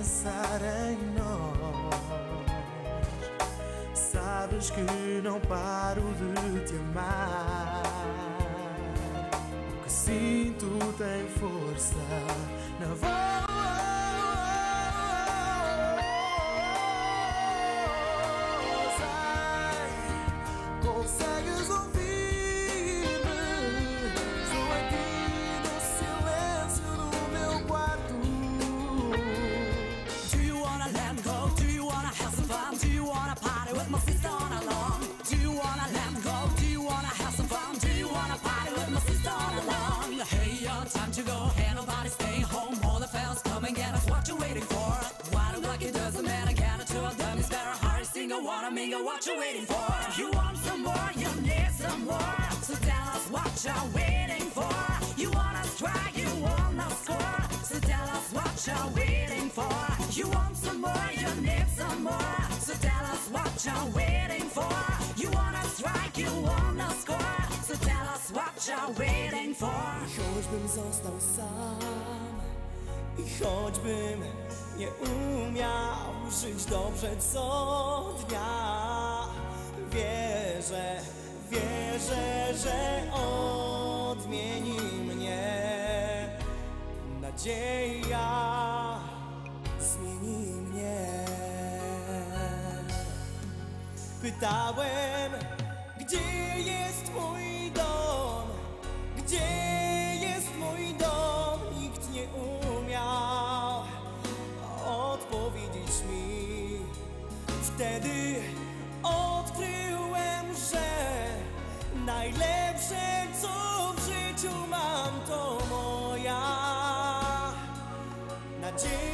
pensar em nós. Sabes que não paro de te amar. O que sinto tem força na voz. Consegues ouvir-me? Sou aqui no silêncio do meu quarto. Do you wanna let go? Do you wanna have some fun? Do you wanna party with my sister all along? Do you wanna let go? Do you wanna have some fun? Do you wanna party with my sister all along? Hey, yo, time to go. Hey, nobody stay home. All the fellas come and get us. What you waiting for? White or black, it doesn't matter. Get it to a dumb. It's better. Hurry, single, wanna mingle. What you waiting for? You want some more? You need some more. So tell us what you're waiting for. You wanna strike? You wanna score? So tell us what you're waiting for. You want some more? You need some more. So tell us what you're waiting for. You wanna strike? You wanna score? So tell us what you're waiting for. Choćbym został sam i choćbym nie umiał żyć dobrze co dnia, wierzę, że odmieni mnie nadzieja, zmieni mnie. Pytałem, gdzie jest mój dom, gdzie jest mój dom, nikt nie umiał odpowiedzieć mi. Wtedy odkryłem, że najlepsze co w życiu mam to moja nadzieja.